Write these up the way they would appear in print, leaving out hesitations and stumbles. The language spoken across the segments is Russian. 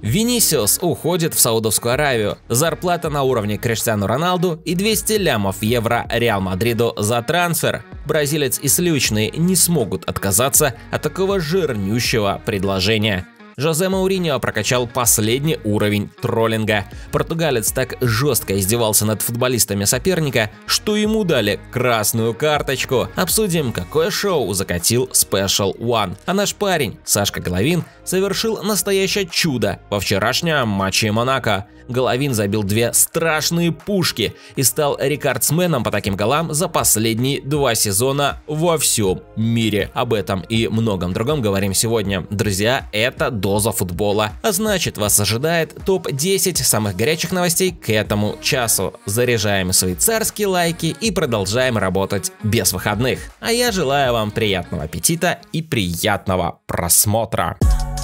Винисиус уходит в Саудовскую Аравию. Зарплата на уровне Криштиану Роналду и 200 лямов евро Реал Мадриду за трансфер. Бразилец и сливочные не смогут отказаться от такого жирнющего предложения. Жозе Мауриньо прокачал последний уровень троллинга. Португалец так жестко издевался над футболистами соперника, что ему дали красную карточку. Обсудим, какое шоу закатил Special One. А наш парень Сашка Головин совершил настоящее чудо во вчерашнем матче Монако. Головин забил 2 страшные пушки и стал рекордсменом по таким голам за последние 2 сезона во всем мире. Об этом и многом другом говорим сегодня. Друзья, это доза футбола. А значит, вас ожидает топ-10 самых горячих новостей к этому часу. Заряжаем свои царские лайки и продолжаем работать без выходных. А я желаю вам приятного аппетита и приятного просмотра.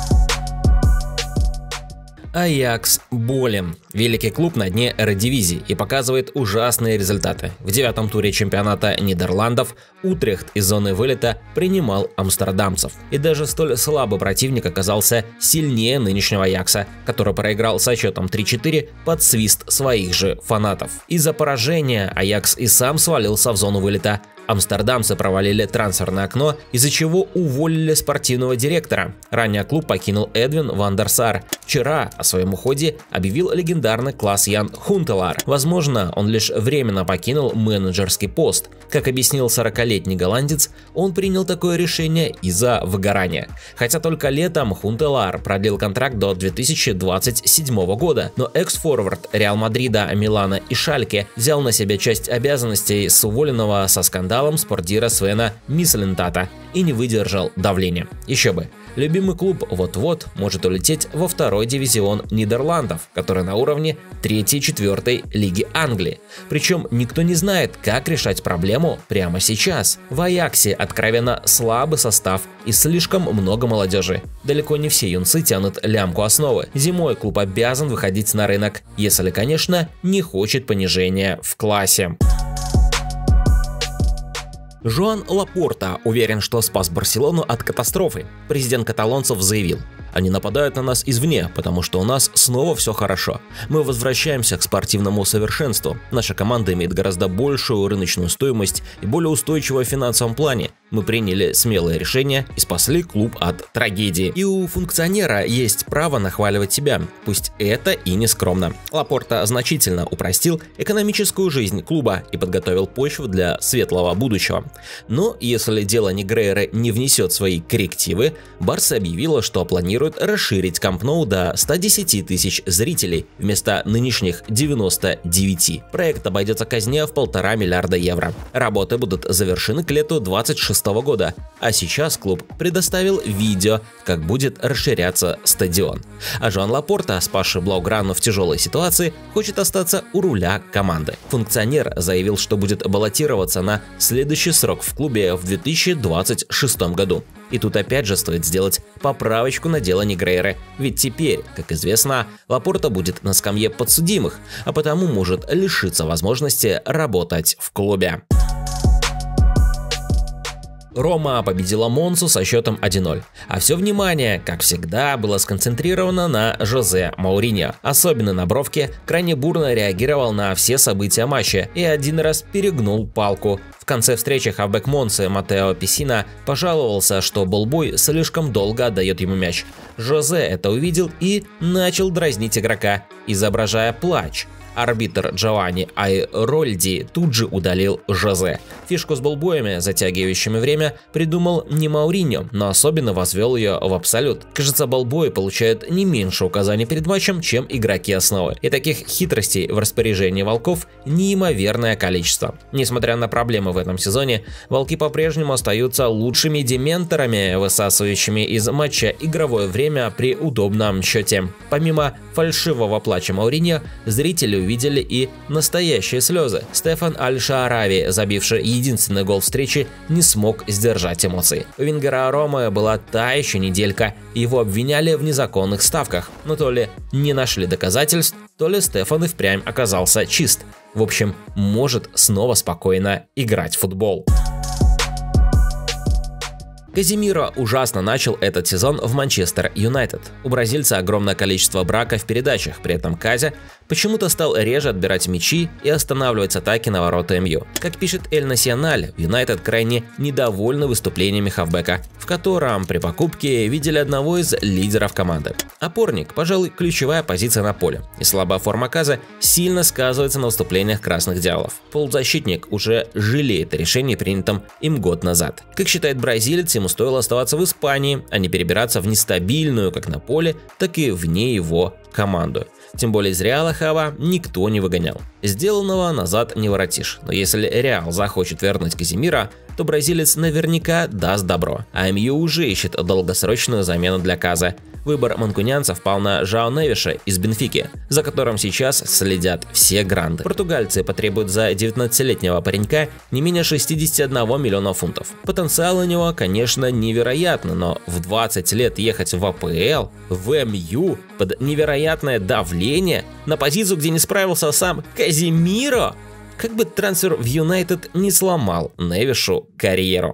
Аякс болен. Великий клуб на дне Эредивизии и показывает ужасные результаты. В 9-м туре чемпионата Нидерландов Утрехт из зоны вылета принимал амстердамцев. И даже столь слабый противник оказался сильнее нынешнего Аякса, который проиграл со счетом 3-4 под свист своих же фанатов. Из-за поражения Аякс и сам свалился в зону вылета. Амстердамцы провалили трансферное окно, из-за чего уволили спортивного директора. Ранее клуб покинул Эдвин ван дер Сар. Вчера о своем уходе объявил легендарный Клас-Ян Хунтелар. Возможно, он лишь временно покинул менеджерский пост. Как объяснил 40-летний голландец, он принял такое решение из-за выгорания. Хотя только летом Хунтелар продлил контракт до 2027 года, но экс-форвард Реал Мадрида, Милана и Шальке взял на себя часть обязанностей с уволенного со скандалом спортдира Свена Мислентата и не выдержал давления. Еще бы, любимый клуб вот-вот может улететь во 2-й дивизион Нидерландов, который на уровне 3-й и 4-й лиги Англии. Причем никто не знает, как решать проблему прямо сейчас. В Аяксе откровенно слабый состав и слишком много молодежи. Далеко не все юнцы тянут лямку основы. Зимой клуб обязан выходить на рынок, если, конечно, не хочет понижения в классе. Жоан Лапорта уверен, что спас Барселону от катастрофы. Президент каталонцев заявил: «Они нападают на нас извне, потому что у нас снова все хорошо. Мы возвращаемся к спортивному совершенству. Наша команда имеет гораздо большую рыночную стоимость и более устойчивую в финансовом плане. Мы приняли смелое решение и спасли клуб от трагедии. И у функционера есть право нахваливать себя, пусть это и не скромно». Лапорта значительно упростил экономическую жизнь клуба и подготовил почву для светлого будущего. Но если дело Негрейры не внесет свои коррективы, Барса объявила, что планирует расширить Камп Ноу до 110 тысяч зрителей вместо нынешних 99. Проект обойдется казне в 1,5 миллиарда евро. Работы будут завершены к лету 2026 года, а сейчас клуб предоставил видео, как будет расширяться стадион. А Жоан Лапорта, спасший Блауграну в тяжелой ситуации, хочет остаться у руля команды. Функционер заявил, что будет баллотироваться на следующий срок в клубе в 2026 году. И тут опять же стоит сделать поправочку на дело Негрейры, ведь теперь, как известно, Лапорта будет на скамье подсудимых, а потому может лишиться возможности работать в клубе. Рома победила Монцу со счетом 1-0. А все внимание, как всегда, было сконцентрировано на Жозе Мауриньо. Особенно на бровке крайне бурно реагировал на все события матча и один раз перегнул палку. В конце встречи хавбэк Монцы Матео Пессина пожаловался, что болбой слишком долго отдает ему мяч. Жозе это увидел и начал дразнить игрока, изображая плач. Арбитр Джованни Айрольди тут же удалил Жозе. Фишку с болбоями, затягивающими время, придумал не Мауриньо, но особенно возвел ее в абсолют. Кажется, болбои получают не меньше указаний перед матчем, чем игроки основы. И таких хитростей в распоряжении волков неимоверное количество. Несмотря на проблемы в этом сезоне, волки по-прежнему остаются лучшими дементорами, высасывающими из матча игровое время при удобном счете. Помимо фальшивого плача Мауриньо, зрители увидели и настоящие слезы. Стефан Аль-Шаарави, забивший единственный гол встречи, не смог сдержать эмоций. У вингера Ромы была та еще неделька, его обвиняли в незаконных ставках, но то ли не нашли доказательств, то ли Стефан и впрямь оказался чист. В общем, может снова спокойно играть в футбол. Казимиро ужасно начал этот сезон в Манчестер Юнайтед. У бразильца огромное количество брака в передачах, при этом Казя почему-то стал реже отбирать мячи и останавливать атаки на ворота МЮ. Как пишет Эль Националь, Юнайтед крайне недовольны выступлениями хавбека, в котором при покупке видели одного из лидеров команды. Опорник, пожалуй, ключевая позиция на поле, и слабая форма Каза сильно сказывается на выступлениях красных дьяволов. Полузащитник уже жалеет о решении, принятом им год назад. Как считает бразилец, ему стоило оставаться в Испании, а не перебираться в нестабильную как на поле, так и вне его команду. Тем более из Реала Хава никто не выгонял. Сделанного назад не воротишь, но если Реал захочет вернуть Казимиро, то бразилец наверняка даст добро, а МЮ уже ищет долгосрочную замену для Каза. Выбор манкунянцев пал на Жао Невиша из Бенфики, за которым сейчас следят все гранды. Португальцы потребуют за 19-летнего паренька не менее 61 миллиона фунтов. Потенциал у него, конечно, невероятный, но в 20 лет ехать в АПЛ, в МЮ, под невероятное давление, на позицию, где не справился сам Казимиро, как бы трансфер в Юнайтед не сломал Невишу карьеру.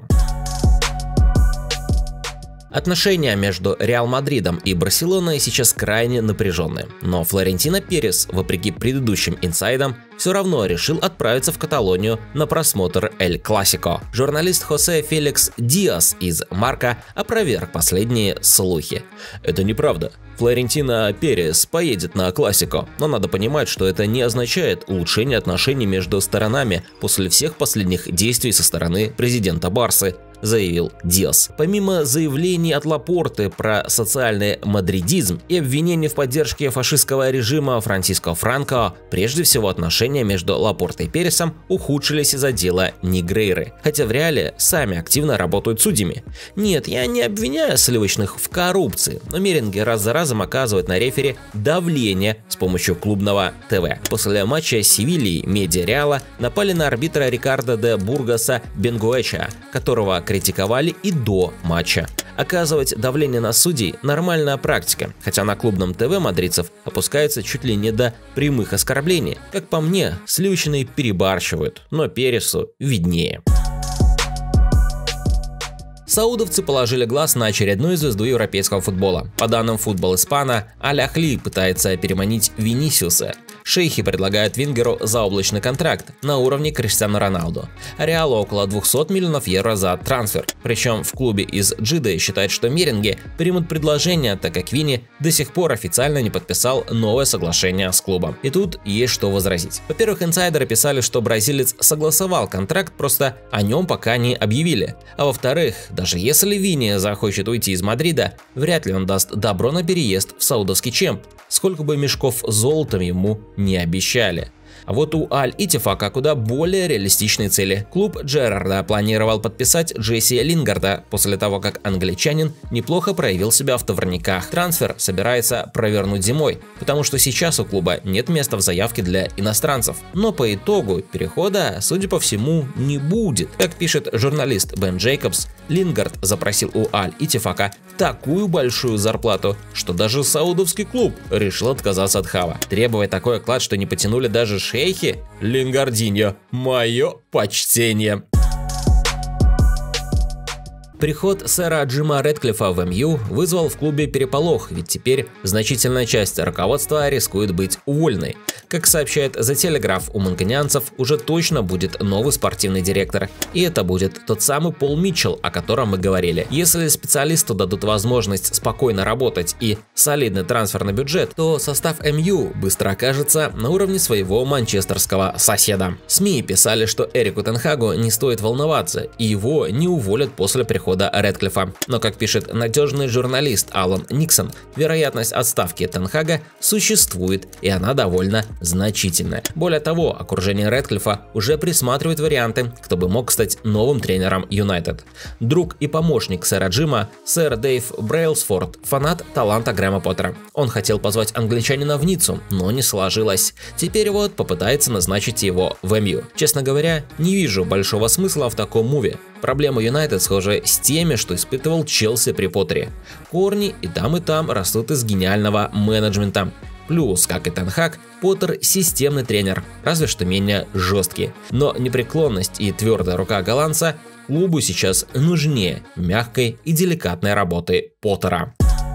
Отношения между Реал Мадридом и Барселоной сейчас крайне напряженные, но Флорентино Перес, вопреки предыдущим инсайдам, все равно решил отправиться в Каталонию на просмотр Эль Классико. Журналист Хосе Феликс Диас из Марка опроверг последние слухи. Это неправда. Флорентино Перес поедет на Классико, но надо понимать, что это не означает улучшение отношений между сторонами после всех последних действий со стороны президента Барсы, заявил Диас. Помимо заявлений от Лапорты про социальный мадридизм и обвинений в поддержке фашистского режима Франсиско Франко, прежде всего отношения между Лапортой и Пересом ухудшились из-за дела Негрейры, хотя в Реале сами активно работают судьями. Нет, я не обвиняю сливочных в коррупции, но меренги раз за разом оказывают на рефери давление с помощью клубного ТВ. После матча с Севильей медиа Реала напали на арбитра Рикардо де Бургоса Бенгуэча, которого критиковали и до матча. Оказывать давление на судей – нормальная практика, хотя на клубном ТВ мадридцев опускаются чуть ли не до прямых оскорблений. Как по мне, сливочные перебарщивают, но Пересу виднее. Саудовцы положили глаз на очередную звезду европейского футбола. По данным Футбол Испана, Аль-Ахли пытается переманить Винисиуса. Шейхи предлагают вингеру заоблачный контракт на уровне Криштиану Роналду. Реалу около 200 миллионов евро за трансфер. Причем в клубе из Джидды считают, что меренги примут предложение, так как Винни до сих пор официально не подписал новое соглашение с клубом. И тут есть что возразить. Во-первых, инсайдеры писали, что бразилец согласовал контракт, просто о нем пока не объявили. А во-вторых, даже если Винни захочет уйти из Мадрида, вряд ли он даст добро на переезд в саудовский чемп, сколько бы мешков золотом ему не обещали. А вот у Аль-Итифака куда более реалистичные цели. Клуб Джерарда планировал подписать Джесси Лингарда после того, как англичанин неплохо проявил себя в товарниках. Трансфер собирается провернуть зимой, потому что сейчас у клуба нет места в заявке для иностранцев. Но по итогу перехода, судя по всему, не будет. Как пишет журналист Бен Джейкобс, Лингард запросил у Аль-Итифака такую большую зарплату, что даже саудовский клуб решил отказаться от Хава. Требовать такой оклад, что не потянули даже шейхи? Лингардиньо, мое почтение. Приход сэра Джима Рэдклиффа в МЮ вызвал в клубе переполох, ведь теперь значительная часть руководства рискует быть уволенной. Как сообщает The Telegraph, у манкунианцев уже точно будет новый спортивный директор, и это будет тот самый Пол Митчелл, о котором мы говорили. Если специалисту дадут возможность спокойно работать и солидный трансферный бюджет, то состав МЮ быстро окажется на уровне своего манчестерского соседа. СМИ писали, что Эрику Тен Хагу не стоит волноваться, и его не уволят после прихода Рэдклиффа. Но, как пишет надежный журналист Алан Никсон, вероятность отставки Тен Хага существует, и она довольно значительная. Более того, окружение Рэдклиффа уже присматривает варианты, кто бы мог стать новым тренером Юнайтед. Друг и помощник сэра Джима, сэр Дэйв Брейлсфорд, фанат таланта Грэма Поттера. Он хотел позвать англичанина в Ниццу, но не сложилось. Теперь вот попытается назначить его в МЮ. Честно говоря, не вижу большого смысла в таком муве. Проблема Юнайтед схожа с теми, что испытывал Челси при Поттере. Корни и там растут из гениального менеджмента. Плюс, как и Тен Хаг, Поттер системный тренер, разве что менее жесткий. Но непреклонность и твердая рука голландца клубу сейчас нужнее мягкой и деликатной работы Поттера.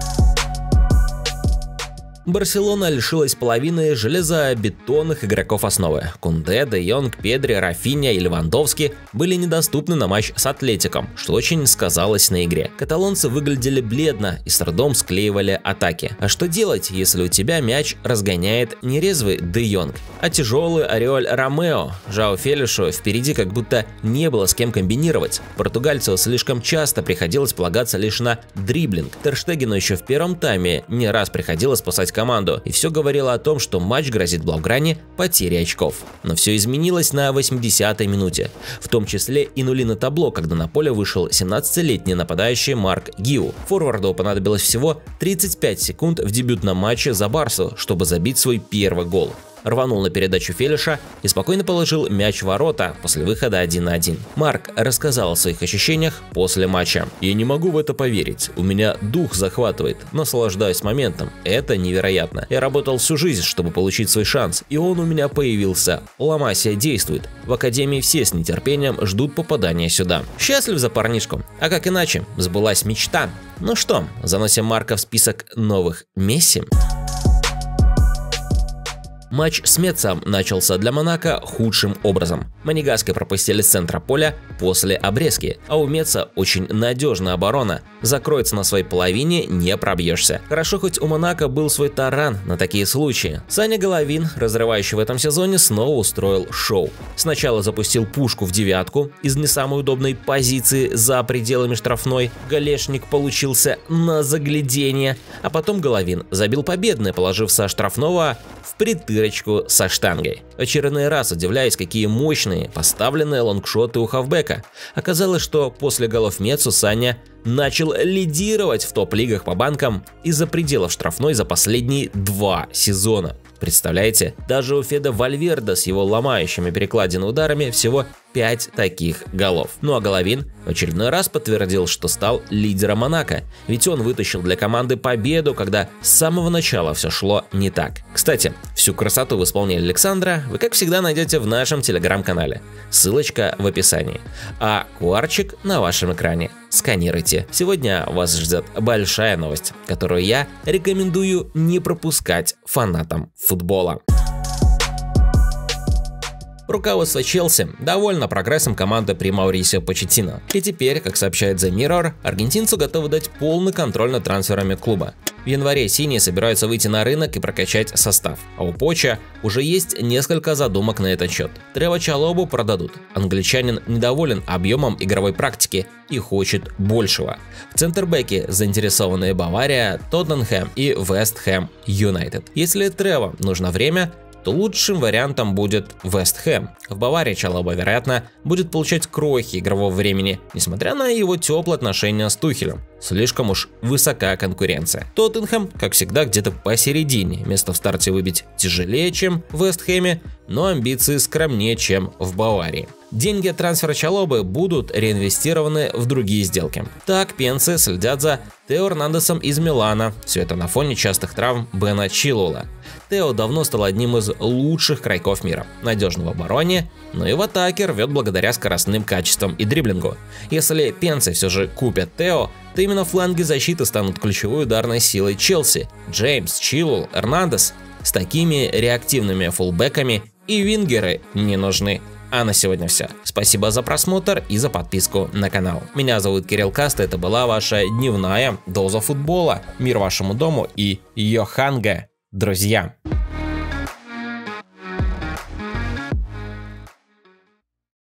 Барселона лишилась половины железобетонных игроков основы. Кунде, Де Йонг, Педри, Рафинья и Левандовски были недоступны на матч с Атлетиком, что очень сказалось на игре. Каталонцы выглядели бледно и с трудом склеивали атаки. А что делать, если у тебя мяч разгоняет не резвый Де Йонг, а тяжелый Ориоль Ромео? Жао Фелишу впереди как будто не было с кем комбинировать. Португальцу слишком часто приходилось полагаться лишь на дриблинг. Тер Штегену еще в первом тайме не раз приходилось спасать команду, и все говорило о том, что матч грозит Блаугране потерей очков. Но все изменилось на 80-й минуте, в том числе и нули на табло, когда на поле вышел 17-летний нападающий Марк Гиу. Форварду понадобилось всего 35 секунд в дебютном матче за Барсу, чтобы забить свой первый гол. Рванул на передачу Фелиша и спокойно положил мяч в ворота после выхода 1-1. Марк рассказал о своих ощущениях после матча. «Я не могу в это поверить. У меня дух захватывает. Наслаждаюсь моментом. Это невероятно. Я работал всю жизнь, чтобы получить свой шанс, и он у меня появился. Ла Масия действует. В академии все с нетерпением ждут попадания сюда. Счастлив за парнишку. А как иначе? Сбылась мечта. Ну что, заносим Марка в список новых Месси?» Матч с Метсом начался для Монако худшим образом. Монегаски пропустили с центра поля после обрезки, а у Метса очень надежная оборона. Закроется на своей половине, не пробьешься. Хорошо, хоть у Монако был свой таран на такие случаи. Саня Головин, разрывающий в этом сезоне, снова устроил шоу. Сначала запустил пушку в девятку из не самой удобной позиции за пределами штрафной. Голешник получился на загляденье, а потом Головин забил победный, положив со штрафного в притырочку со штангой. В очередной раз удивляюсь, какие мощные поставленные лонгшоты у хавбека. Оказалось, что после голов Метсу Саня начал лидировать в топ-лигах по банкам из-за пределов штрафной за последние 2 сезона. Представляете, даже у Феда Вальверде с его ломающими перекладины ударами всего 5 таких голов. Ну а Головин в очередной раз подтвердил, что стал лидером Монако, ведь он вытащил для команды победу, когда с самого начала все шло не так. Кстати, всю красоту в исполнении Александра вы, как всегда, найдете в нашем телеграм-канале. Ссылочка в описании. А QR-чик на вашем экране. Сканируйте. Сегодня вас ждет большая новость, которую я рекомендую не пропускать фанатам футбола. Руководство Челси довольно прогрессом команды при Маурисио Почеттино. И теперь, как сообщает The Mirror, аргентинцу готовы дать полный контроль над трансферами клуба. В январе синие собираются выйти на рынок и прокачать состав, а у Поча уже есть несколько задумок на этот счет. Трево Чалобу продадут. Англичанин недоволен объемом игровой практики и хочет большего. В центрбеке заинтересованы Бавария, Тоттенхэм и Вест Хэм Юнайтед. Если Трево нужно время, то лучшим вариантом будет Вест Хэм. В Баварии Чалоба, вероятно, будет получать крохи игрового времени, несмотря на его теплые отношения с Тухелем. Слишком уж высока конкуренция. Тоттенхэм, как всегда, где-то посередине. Место в старте выбить тяжелее, чем в Вест Хэме, но амбиции скромнее, чем в Баварии. Деньги от трансфера Чалобы будут реинвестированы в другие сделки. Так, пенсы следят за Тео Эрнандесом из Милана. Все это на фоне частых травм Бена Чилуэлла. Тео давно стал одним из лучших крайков мира. Надежный в обороне, но и в атаке рвет благодаря скоростным качествам и дриблингу. Если пенсы все же купят Тео, то именно фланги защиты станут ключевой ударной силой Челси. Джеймс, Чилуэлл, Эрнандес. С такими реактивными фулбеками и вингеры не нужны. А на сегодня все. Спасибо за просмотр и за подписку на канал. Меня зовут Кирилл Каст, это была ваша дневная доза футбола. Мир вашему дому и Йоханга, друзья!